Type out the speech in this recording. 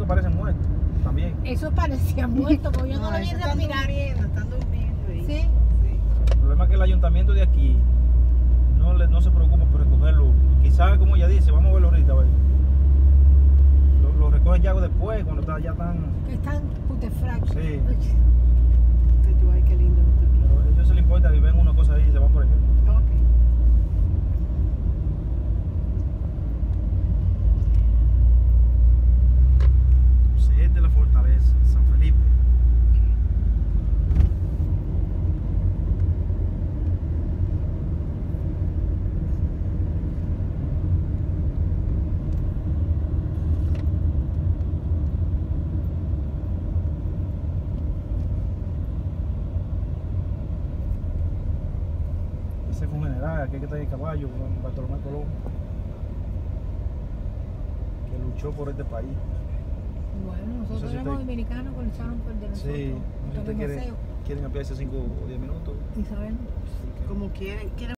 que parecen muertos también. Eso parecía muerto, porque yo no lo vi respirar. Están durmiendo ahí. Sí. El problema es que el ayuntamiento de aquí no se preocupa por recogerlo. Quizás, como ella dice, vamos a verlo ahorita. Lo recogen ya después, cuando ya están... Que están putefractos. Sí. Que tú, ay, qué lindo esto aquí. Pero a ellos se les importa y ven una cosa ahí y se van por aquí. Ok. Sí, es de la fortaleza, San Felipe. Ese fue un general, aquí que está el caballo, con Bartolomé Colón, que luchó por este país. Bueno, nosotros No sé si éramos usted- dominicanos que lucharon por de nosotros. Sí, no sé si Antonio usted Maceo. quieren ampliarse 5 o 10 minutos. Isabel. Así que- Como quieren